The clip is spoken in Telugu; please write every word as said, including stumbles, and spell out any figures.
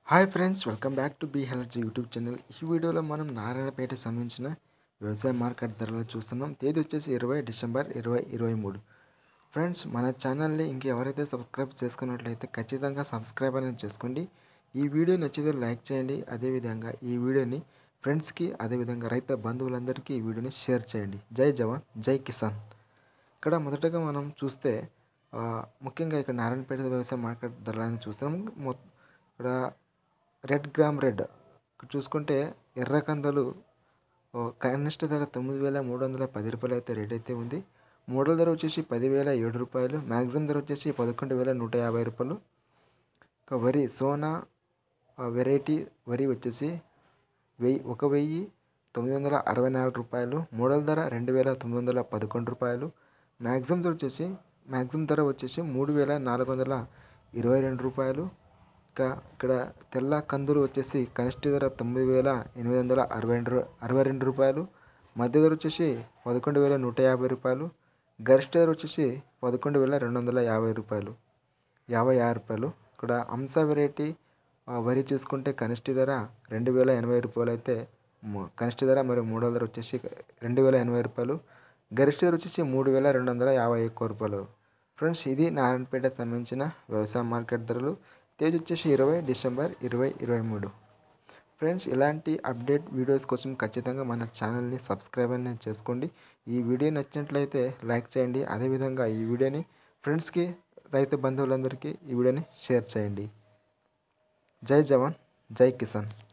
Hi friends, welcome back to be health YouTube channel. ఈ వీడియోలో మనం నారాయణపేట సంబంధించిన వ్యవసాయ మార్కెట్ ధరలు చూస్తున్నాం. తేదీ వచ్చేసి ఇరవై డిసెంబర్ ఇరవై ఇరవై మూడు. ఫ్రెండ్స్, మన ఛానల్ని ఇంకెవరైతే సబ్స్క్రైబ్ చేసుకున్నట్లయితే ఖచ్చితంగా సబ్స్క్రైబ్ అనేది చేసుకోండి. ఈ వీడియో నచ్చితే లైక్ చేయండి. అదేవిధంగా ఈ వీడియోని ఫ్రెండ్స్కి అదేవిధంగా రైతు బంధువులందరికీ ఈ వీడియోని షేర్ చేయండి. జై జవాన్, జై కిసాన్. ఇక్కడ మొదటగా మనం చూస్తే ముఖ్యంగా ఇక్కడ నారాయణపేట వ్యవసాయ మార్కెట్ ధరలను చూస్తున్నాం. ఇక్కడ రెడ్ గ్రామ్ రెడ్ చూసుకుంటే ఎర్ర కందులు కనిష్ట ధర తొమ్మిది వేల మూడు వందల పది రూపాయలు అయితే రేట్ అయితే ఉంది. మోడల్ ధర వచ్చేసి పదివేల ఏడు రూపాయలు. మ్యాక్సిమం ధర వచ్చేసి పదకొండు వేల నూట యాభై రూపాయలు. ఇక వరి సోనా వెరైటీ వరి వచ్చేసి వెయ్యి ఒక వెయ్యి తొమ్మిది వందల అరవై నాలుగు రూపాయలు. మోడల్ ధర రెండు వేల తొమ్మిది వందల పదకొండు రూపాయలు. మ్యాక్సిమం ధర వచ్చేసి మ్యాక్సిమం ధర వచ్చేసి మూడు వేల నాలుగు వందల ఇరవై రెండు రూపాయలు. ఇక ఇక్కడ తెల్ల కందులు వచ్చేసి కనిష్ట ధర తొమ్మిది వేల ఎనిమిది వందల అరవై రెండు అరవై రెండు రూపాయలు. మధ్య ధర వచ్చేసి పదకొండు వేల నూట యాభై రూపాయలు. గరిష్ట ధర వచ్చేసి పదకొండు వేల రెండు వందల యాభై రూపాయలు యాభై ఆరు రూపాయలు. ఇక్కడ అంశ వెరైటీ వరి చూసుకుంటే కనిష్ట ధర రెండు వేల ఎనభై రూపాయలు అయితే కనిష్ట ధర మరియు మూడో ధర వచ్చేసి రెండు వేల ఎనభై రూపాయలు. గరిష్ట ధర వచ్చేసి మూడు వేల రెండు వందల యాభై ఎక్కువ రూపాయలు. ఫ్రెండ్స్, ఇది నారాయణపేట సంబంధించిన వ్యవసాయ మార్కెట్ ధరలు. తేదీ వచ్చేసి ఇరవై డిసెంబర్ ఇరవై ఇరవై మూడు. ఫ్రెండ్స్, ఇలాంటి అప్డేట్ వీడియోస్ కోసం ఖచ్చితంగా మన ఛానల్ని సబ్స్క్రైబ్ అనేది చేసుకోండి. ఈ వీడియో నచ్చినట్లయితే లైక్ చేయండి. అదేవిధంగా ఈ వీడియోని ఫ్రెండ్స్కి రైతు బంధువులందరికీ ఈ వీడియోని షేర్ చేయండి. జై జవాన్, జై కిసాన్.